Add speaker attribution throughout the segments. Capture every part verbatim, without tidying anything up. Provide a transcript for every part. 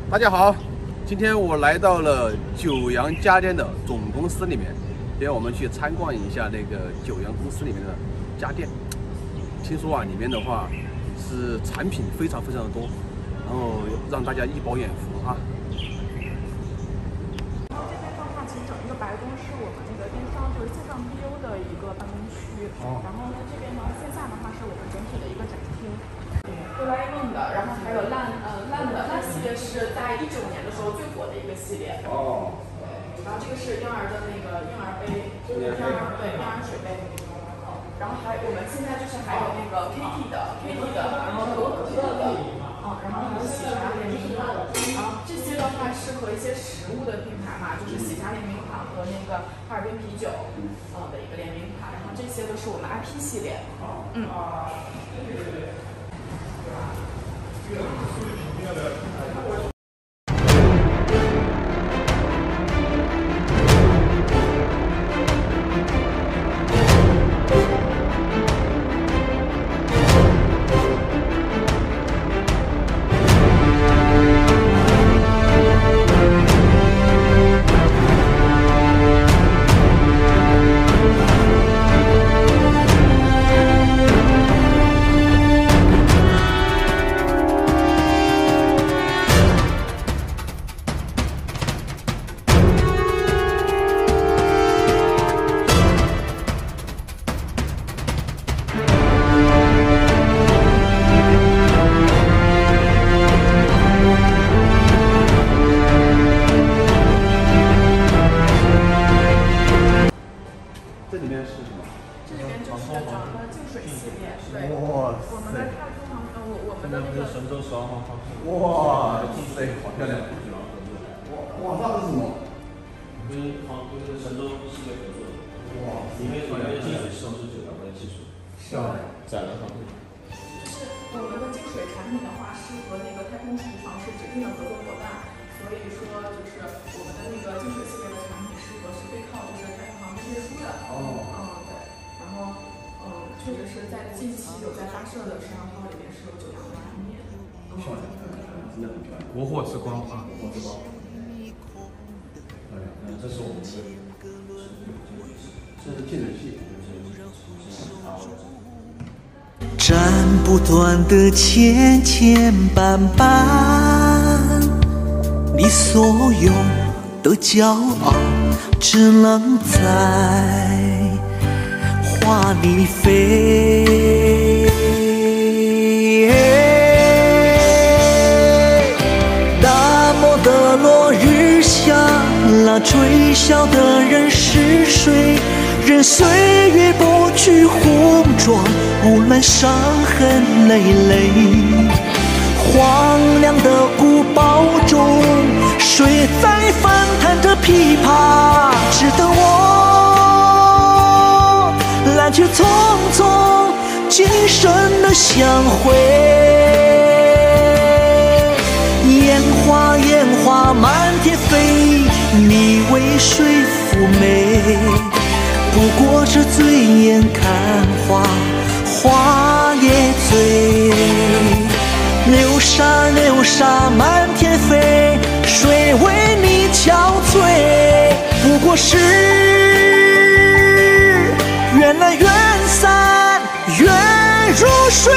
Speaker 1: 大家好，今天我来到了九阳家电的总公司里面，今天我们去参观一下那个九阳公司里面的家电。听说啊，里面的话是产品非常非常的多，然后让大家一饱眼福啊。
Speaker 2: 然后这边的话，其实整一个白宫是我们那个电商就是线上 B U 的一个办公区，哦、然后呢这边呢线下的话是我们整体的一个展厅。哆啦 A 梦的，然后还有烂呃烂的烂系列是在一九年的时候最火的一个系列。哦。然后这个是婴儿的那个婴儿杯，婴儿对婴儿水杯。然后还我们现在就是还有那个 K T 的 K T 的，然后可口可乐的，嗯，然后还有喜茶联名款，然后这些的话适合一些食物的品牌嘛，就是喜茶联名款和那个哈尔滨啤酒，呃的一个联名款，然后这些都是我们 I P 系列，嗯。
Speaker 1: 这里面是什么？
Speaker 2: 这里面就是整个净水系列，对，
Speaker 1: 哇塞！
Speaker 2: 我们的太空航，呃，我我们的那个
Speaker 3: 神舟十二号航天。
Speaker 1: 哇塞，好漂亮！哇哇，那是什么？
Speaker 3: 跟航跟神舟系列合作的。哇，里面里面的净水系统是九阳的技术，
Speaker 1: 漂亮，
Speaker 3: 载人航天。
Speaker 2: 就是我们的净水产品的话，是和那个太空厨房是指定的合作伙伴，所以说就是我们的那个净水系列的产品是和是背靠就是太空航天运输的。哦。嗯，对。然后，嗯，确实是在近期有在发射的十二号里面是有九阳的产品。
Speaker 1: 漂亮，真的很漂亮。
Speaker 4: 国货之光啊！
Speaker 1: 国货之光。漂亮，嗯，这是我们的，这是净水器。
Speaker 5: 斩不断的千千绊绊，你所有的骄傲只能在花里飞。大漠的落日下，那追晓的人是谁？任岁月剥去红妆，无论伤痕累累。荒凉的古堡中，谁在翻弹着琵琶？只等我来去匆匆，今生的相会。烟花烟花满天飞，你为谁妩媚？不过是醉眼看花，花也醉。流沙流沙满天飞，谁为你憔悴？不过是缘来缘散，缘如水。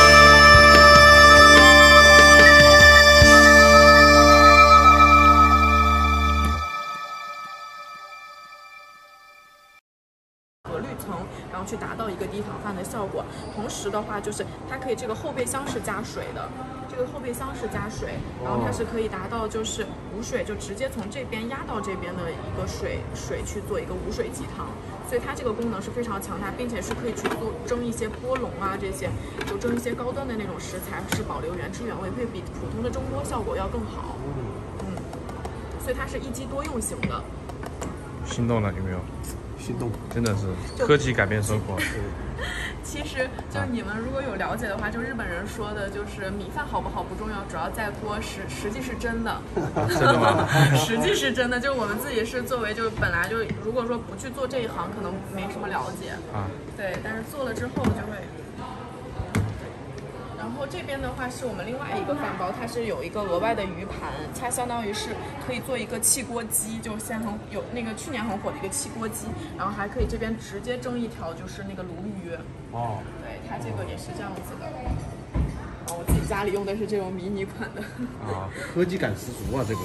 Speaker 2: 然后去达到一个低糖饭的效果，同时的话就是它可以这个后备箱是加水的，这个后备箱是加水，然后它是可以达到就是无水，就直接从这边压到这边的一个水水去做一个无水鸡汤，所以它这个功能是非常强大，并且是可以去做蒸一些波龙啊这些，就蒸一些高端的那种食材，是保留原汁原味，会比普通的蒸锅效果要更好。嗯，所以它是一机多用型的。
Speaker 4: 心动了有没有？
Speaker 1: 心动，
Speaker 4: 真的是科技改变生活。
Speaker 2: 其实就是你们如果有了解的话，就日本人说的就是米饭好不好不重要，主要在锅，实实际是真的。
Speaker 4: 真的吗？
Speaker 2: 实际是真的，就我们自己是作为就本来就如果说不去做这一行，可能没什么了解啊。对，但是做了之后就会。然后后这边的话是我们另外一个饭包，它是有一个额外的鱼盘，它相当于是可以做一个汽锅鸡，就现在很有那个去年很火的一个汽锅鸡，然后还可以这边直接蒸一条就是那个鲈鱼。
Speaker 1: 哦，
Speaker 2: 对，它这个也是这样子的。然后我自己家里用的是这种迷你款的。
Speaker 1: 啊，科技感十足啊，这个。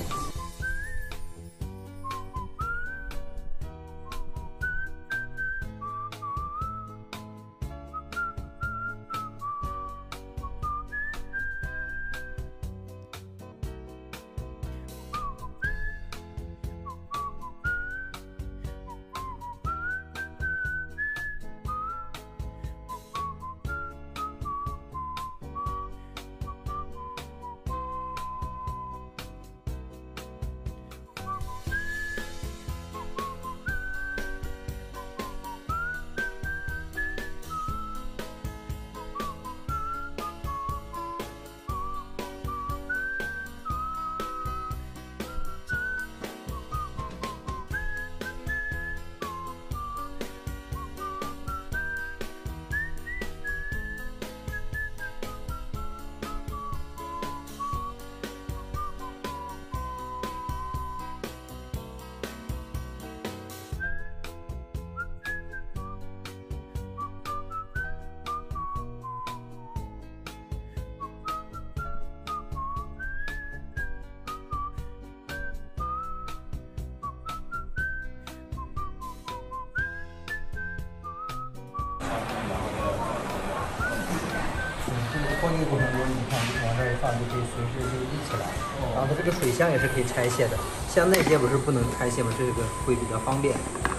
Speaker 6: 放映过程中，你看往这儿一放，就可以随时就一起来。然后它这个水箱也是可以拆卸的，像那些不是不能拆卸吗？这个会比较方便。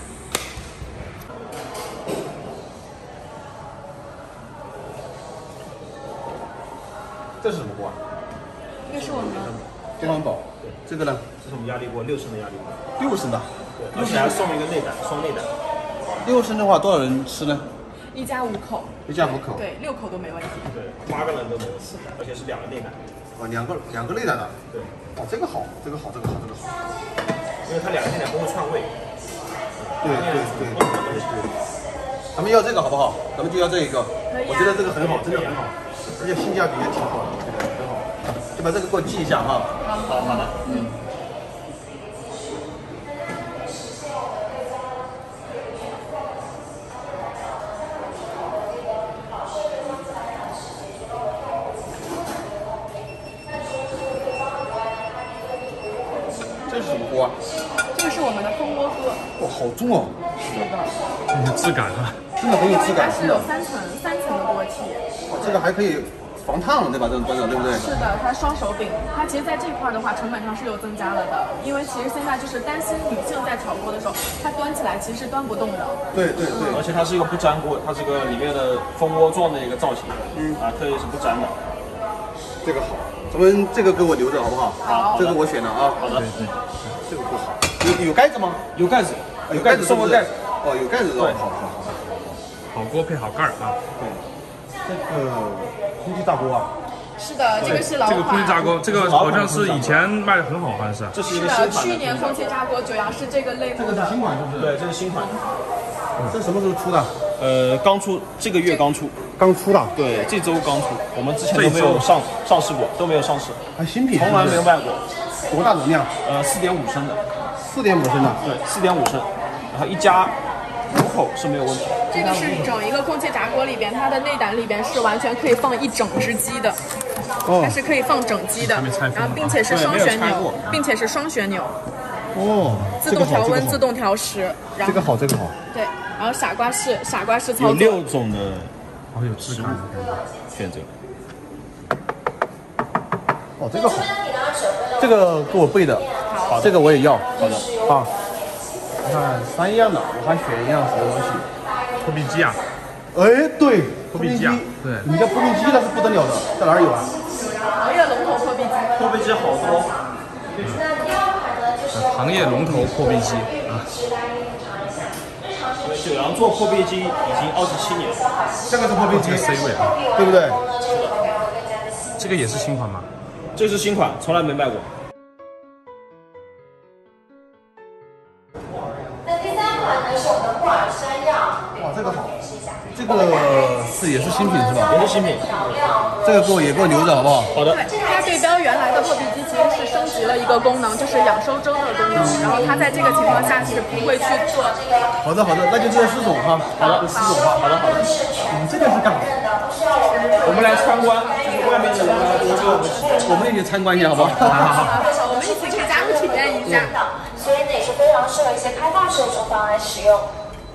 Speaker 1: 这是什么锅啊？
Speaker 2: 这是我们
Speaker 1: 电饭煲。对，这个呢？
Speaker 3: 这是我们压力锅，六升的压力锅。
Speaker 1: 六升的。
Speaker 3: 对，而且还送一个内胆，双内胆。
Speaker 1: 六升的话，多少人吃呢？
Speaker 2: 一家五口。
Speaker 1: 一家五口。
Speaker 2: 对，六口都没问题。
Speaker 3: 对，八个人都没有吃，而且是两个内胆。
Speaker 1: 啊，两个两个内胆的。
Speaker 3: 对。
Speaker 1: 哦，这个好，这个好，这个好，这个好。
Speaker 3: 因为它两个内胆不会串味。
Speaker 1: 对对对对对。咱们要这个好不好？咱们就要这一个。我觉得这个很好，真的很好，而且性价比也挺好的，我觉得很好。就把这个给我记一下哈。
Speaker 2: 好好的。嗯。
Speaker 1: 这是什么锅啊？
Speaker 2: 这个是我们的蜂窝锅。
Speaker 1: 哇，好重哦！
Speaker 2: 是的。
Speaker 4: 有质感啊！
Speaker 1: 真的很有质感。
Speaker 2: 它是有三层三层的锅体。
Speaker 1: 哦，这个还可以防烫，对吧？这种端着，对不对？
Speaker 2: 是的，它双手柄。它其实在这块的话，成本上是有增加了的，因为其实现在就是担心女性在炒锅的时候，它端起来其实是端不动的。
Speaker 1: 对对对。
Speaker 3: 而且它是一个不粘锅，它这个里面的蜂窝状的一个造型，嗯啊，特意是不粘的。
Speaker 1: 这个好，咱们这个给我留着好不好？
Speaker 2: 好，
Speaker 1: 这个我选了啊。
Speaker 3: 好的，
Speaker 1: 这个不好。有有盖子吗？
Speaker 3: 有盖子，
Speaker 1: 有盖子
Speaker 3: 送个盖子。
Speaker 1: 哦，有盖子的。好好好。
Speaker 4: 好锅配好盖儿啊。
Speaker 1: 对。这个空气炸锅啊。
Speaker 2: 是的，这个是老款。
Speaker 4: 这个空气炸锅，这个好像是以前卖的很好，好像是。
Speaker 3: 这是一个
Speaker 2: 新款。去年空气炸锅九阳是这个类目的。
Speaker 1: 这是新款是不是？
Speaker 3: 对，这是新款。
Speaker 1: 这什么时候出的？
Speaker 3: 呃，刚出，这个月刚出。
Speaker 1: 刚出的。
Speaker 3: 对，这周刚出，我们之前都没有上上市过，都没有上市。
Speaker 1: 还新品。
Speaker 3: 从来没有卖过。
Speaker 1: 多大容量？
Speaker 3: 呃，四点五升的。
Speaker 1: 四点五升的。
Speaker 3: 对，四点五升，然后一家五口是没有问题。
Speaker 2: 这个是整一个空气炸锅里边，它的内胆里边是完全可以放一整只鸡的，哦、它是可以放整鸡的，然后并且是双旋钮，并且是双旋钮。
Speaker 1: 哦，
Speaker 2: 自动调温、自动调时。
Speaker 1: 这个好，这个好。
Speaker 2: 对，然后傻瓜式傻瓜式操作。
Speaker 3: 有六种的，
Speaker 4: 好有质感
Speaker 3: 选择。
Speaker 1: 哦，这个好，这个给我备的，好，这个我也要。好的，啊。你看三样的，我还选一样什么东西？
Speaker 4: 破壁机啊！
Speaker 1: 哎，对，
Speaker 4: 破壁机啊，对，
Speaker 1: 你们家破壁机那是不得了的，在哪儿有啊？
Speaker 2: 行业龙头破壁机，
Speaker 3: 破壁机好多。
Speaker 4: 行业龙头破壁机啊！
Speaker 3: 九阳做破壁机已经二十七年了，
Speaker 1: 这个是破壁机
Speaker 4: C 位啊，
Speaker 1: 对不对？
Speaker 3: 是的。
Speaker 4: 这个也是新款吗？
Speaker 3: 这是新款，从来没卖过。
Speaker 7: 那第三款呢是我们的布尔山药，
Speaker 1: 哇，这个好，这个是也是新品是吧？
Speaker 3: 也是新品。
Speaker 1: 这个够也够牛的，好不好？
Speaker 3: 好的。
Speaker 2: 对，它对标原来的破壁机其实是升级了一个功能，就是养收蒸的功能。然后它在这个情况下是不会去做。
Speaker 1: 好的好的，那就这四种哈。
Speaker 3: 好的，四种哈。好的好的。
Speaker 1: 嗯，这个是干嘛？
Speaker 3: 我们来参观，就是外面的人来多久？
Speaker 1: 我们也去参观一下，好不好？
Speaker 2: 好好好，我们一起可以加入体验一下。
Speaker 7: 所以呢也是非常适合一些开放式的厨房来使用。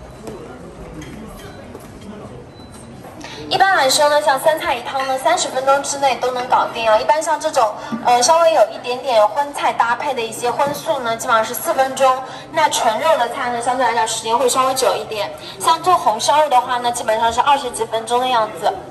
Speaker 7: 一般来说呢，像三菜一汤呢，三十分钟之内都能搞定啊。一般像这种，呃，稍微有一点点荤菜搭配的一些荤素呢，基本上是四分钟。那纯肉的菜呢，相对来讲时间会稍微久一点。像做红烧肉的话呢，基本上是二十几分钟的样子。